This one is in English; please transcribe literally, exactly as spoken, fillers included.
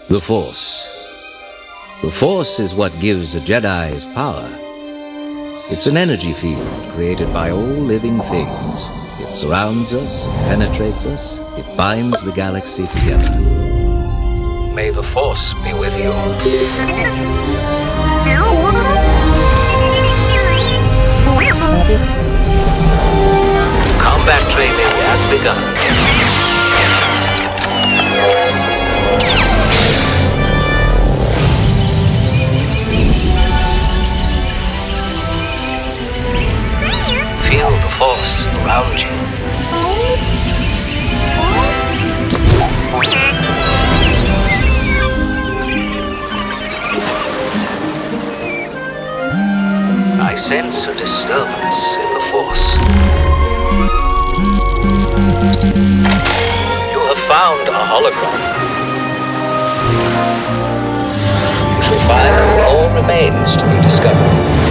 The Force. The Force is what gives a Jedi his power. It's an energy field created by all living things. It surrounds us, penetrates us, it binds the galaxy together. May the Force be with you. Combat training has begun. Feel the Force around you. I sense a disturbance in the Force. You have found a hologram. You shall find all remains to be discovered.